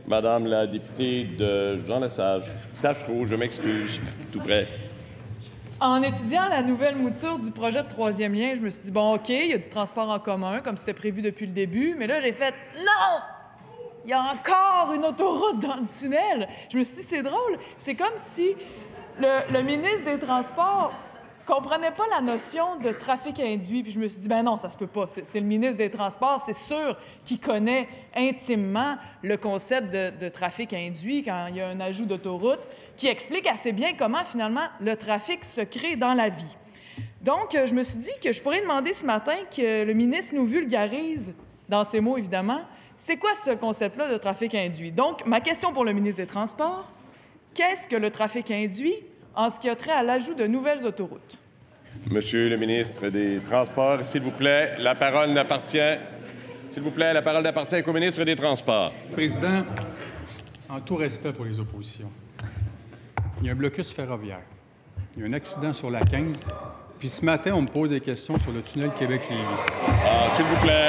Madame la députée de Jean-Lesage. Tachereau, je m'excuse. Tout près. En étudiant la nouvelle mouture du projet de troisième lien, je me suis dit, bon, OK, il y a du transport en commun, comme c'était prévu depuis le début, mais là, j'ai fait, non! Il y a encore une autoroute dans le tunnel. Je me suis dit, c'est drôle. C'est comme si le ministre des Transports comprenait pas la notion de trafic induit. Puis je me suis dit, ben non, ça se peut pas. C'est le ministre des Transports, c'est sûr qu'il connaît intimement le concept de trafic induit quand il y a un ajout d'autoroute, qui explique assez bien comment, finalement, le trafic se crée dans la vie. Donc, je me suis dit que je pourrais demander ce matin que le ministre nous vulgarise, dans ses mots, évidemment, c'est quoi ce concept-là de trafic induit? Donc, ma question pour le ministre des Transports, qu'est-ce que le trafic induit en ce qui a trait à l'ajout de nouvelles autoroutes? Monsieur le ministre des Transports, s'il vous plaît, la parole n'appartient... S'il vous plaît, la parole n'appartient qu'au ministre des Transports. Président, en tout respect pour les oppositions, il y a un blocus ferroviaire. Il y a un accident sur la 15. Puis ce matin, on me pose des questions sur le tunnel Québec-Lévis. Ah, s'il vous plaît.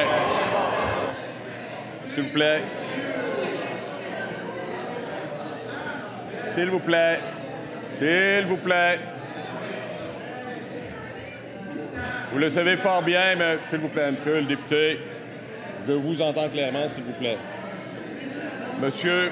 S'il vous plaît. S'il vous plaît. S'il vous plaît. Vous le savez fort bien, mais s'il vous plaît, monsieur le député, je vous entends clairement, s'il vous plaît. Monsieur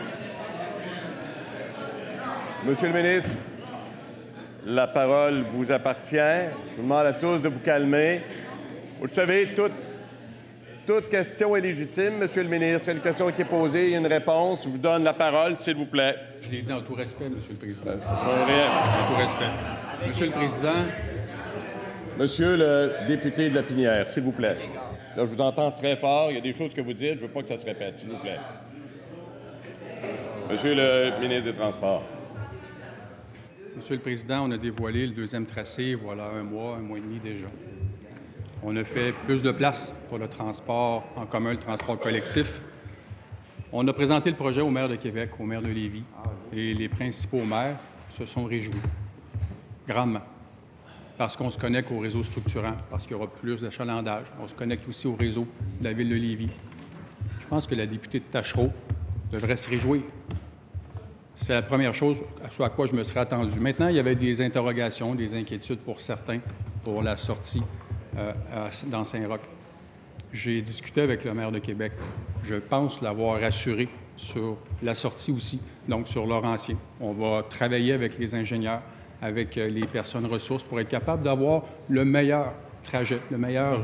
le ministre, la parole vous appartient. Je vous demande à tous de vous calmer. Vous le savez, toute question est légitime, monsieur le ministre. Une question qui est posée, il y a une réponse. Je vous donne la parole, s'il vous plaît. Je l'ai dit en tout respect, monsieur le président. Ça ne change rien. En tout respect. Monsieur le président. Monsieur le député de la Pinière, s'il vous plaît. Là, je vous entends très fort. Il y a des choses que vous dites. Je ne veux pas que ça se répète, s'il vous plaît. Monsieur le ministre des Transports. Monsieur le Président, on a dévoilé le deuxième tracé, voilà un mois et demi déjà. On a fait plus de place pour le transport en commun, le transport collectif. On a présenté le projet au maire de Québec, au maire de Lévis, et les principaux maires se sont réjouis, grandement, parce qu'on se connecte au réseau structurant, parce qu'il y aura plus d'achalandage. On se connecte aussi au réseau de la ville de Lévis. Je pense que la députée de Tachereau devrait se réjouir. C'est la première chose à quoi je me serais attendu. Maintenant, il y avait des interrogations, des inquiétudes pour certains pour la sortie dans Saint-Roch. J'ai discuté avec le maire de Québec. Je pense l'avoir rassuré sur la sortie aussi, donc sur Laurentien. On va travailler avec les ingénieurs, avec les personnes ressources pour être capable d'avoir le meilleur trajet, le meilleur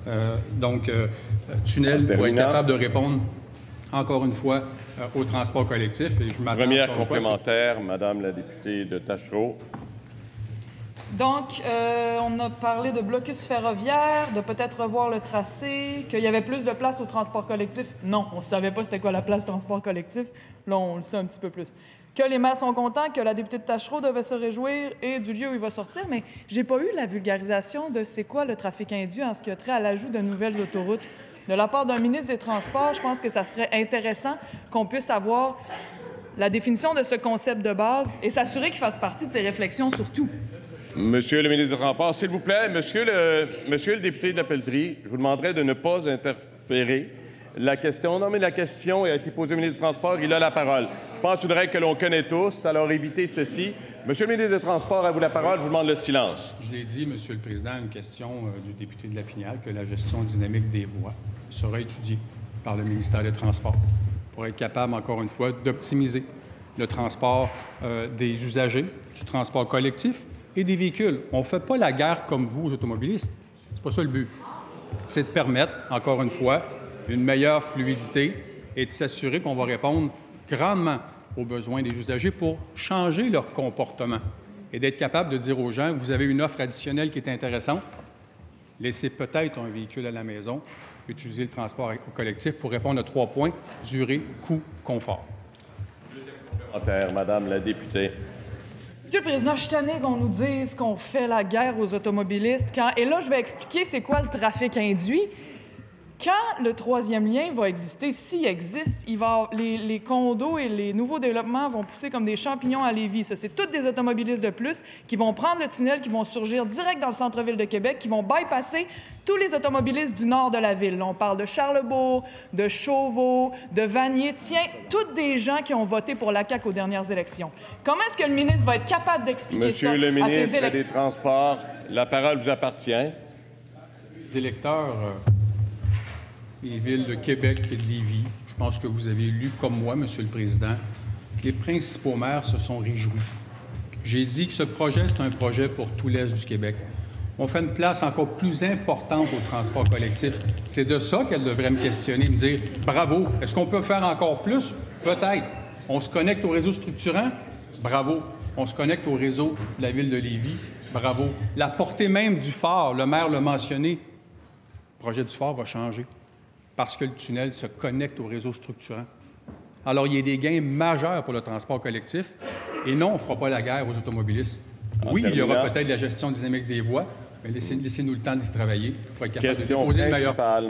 tunnel pour être capable de répondre, encore une fois, au transport collectif. Et je première complémentaire, Madame la députée de Tachereau. Donc, on a parlé de blocus ferroviaire, de peut-être revoir le tracé, qu'il y avait plus de place au transport collectif. Non, on ne savait pas c'était quoi la place du transport collectif. Là, on le sait un petit peu plus. Que les maires sont contents, que la députée de Tachereau devait se réjouir et du lieu où il va sortir, mais j'ai pas eu la vulgarisation de c'est quoi le trafic induit en ce qui a trait à l'ajout de nouvelles autoroutes. De la part d'un ministre des Transports, je pense que ça serait intéressant qu'on puisse avoir la définition de ce concept de base et s'assurer qu'il fasse partie de ses réflexions sur tout. Monsieur le ministre des Transports, s'il vous plaît, monsieur le député de la Pelletrie, je vous demanderai de ne pas interférer. La question a été posée au ministre des Transports. Il a la parole. Je pense qu'il faudrait que l'on connaît tous, alors évitez ceci. Monsieur le ministre des Transports, à vous la parole. Je vous demande le silence. Je l'ai dit, Monsieur le Président, une question du député de la Pinière, que la gestion dynamique des voies sera étudiée par le ministère des Transports pour être capable, encore une fois, d'optimiser le transport des usagers, du transport collectif et des véhicules. On ne fait pas la guerre comme vous, les automobilistes. C'est pas ça le but. C'est de permettre, encore une fois, une meilleure fluidité et de s'assurer qu'on va répondre grandement aux besoins des usagers pour changer leur comportement et d'être capable de dire aux gens, vous avez une offre additionnelle qui est intéressante, laissez peut-être un véhicule à la maison, utilisez le transport collectif pour répondre à 3 points, durée, coût, confort. Madame la députée. Monsieur le Président, je suis tannée qu'on nous dise qu'on fait la guerre aux automobilistes. Et là, je vais expliquer c'est quoi le trafic induit. quand le troisième lien va exister, s'il existe, les condos et les nouveaux développements vont pousser comme des champignons à Lévis. Ça, c'est toutes des automobilistes de plus qui vont prendre le tunnel, qui vont surgir direct dans le centre-ville de Québec, qui vont bypasser tous les automobilistes du nord de la ville. Là, on parle de Charlebourg, de Chauveau, de Vanier. Tiens, toutes des gens qui ont voté pour la CAQ aux dernières élections. Comment est-ce que le ministre va être capable d'expliquer ça à ses électeurs? Monsieur le ministre des Transports, la parole vous appartient. Les électeurs des villes de Québec et de Lévis, je pense que vous avez lu comme moi, Monsieur le Président, que les principaux maires se sont réjouis. J'ai dit que ce projet, c'est un projet pour tout l'Est du Québec. On fait une place encore plus importante au transport collectif. C'est de ça qu'elle devrait me questionner, me dire « Bravo! Est-ce qu'on peut faire encore plus? Peut-être. On se connecte au réseau structurant? Bravo! On se connecte au réseau de la ville de Lévis? Bravo! La portée même du phare, le maire l'a mentionné, le projet du phare va changer parce que le tunnel se connecte au réseau structurant. Alors, il y a des gains majeurs pour le transport collectif. Et non, on ne fera pas la guerre aux automobilistes. Oui, il y aura peut-être la gestion dynamique des voies, mais laissez-nous le temps d'y travailler pour être capable de déposer une meilleure...